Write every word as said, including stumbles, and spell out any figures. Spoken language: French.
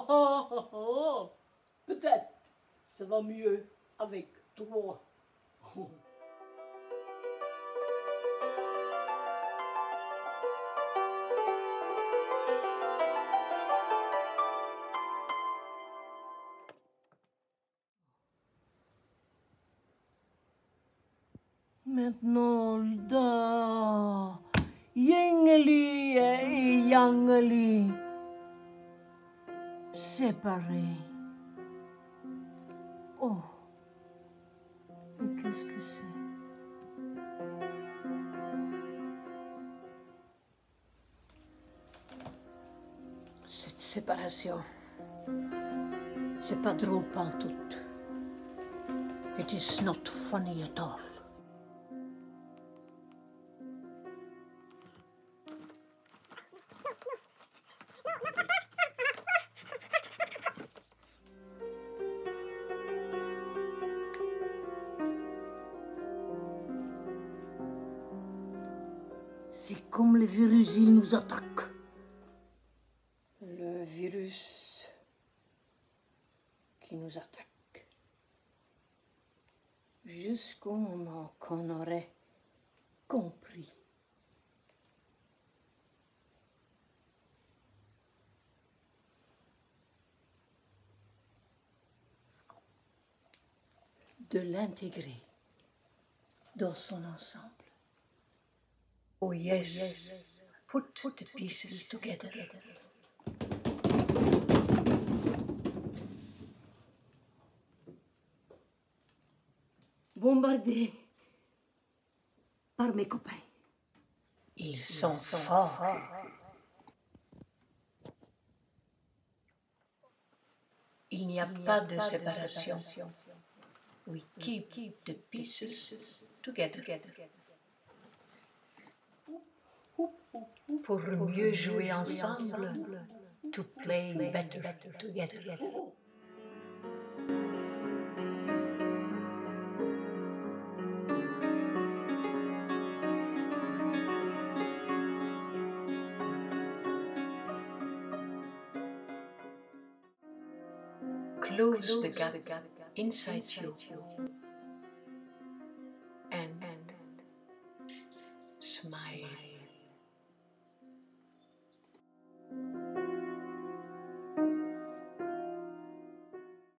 oh, oh, oh, oh. Peut-être ça va mieux avec toi. Oh. Maintenant, da, Yingeli et Yangeli, séparés. Oh, et qu'est-ce que c'est? Cette séparation, c'est pas drôle pantoute. It is not funny at all. C'est comme le virus, il nous attaque. Le virus qui nous attaque. Jusqu'au moment qu'on aurait compris. De l'intégrer dans son ensemble. Oh yes, oh, yes. Put, Put the pieces together. Bombardés par mes copains. Ils, Ils sont, sont forts. forts. Il n'y a, Il pas, a de, pas séparation. de séparation. We keep, keep the pieces together. together. Pour mieux jouer ensemble, to play better together. Close the gap inside you and smile.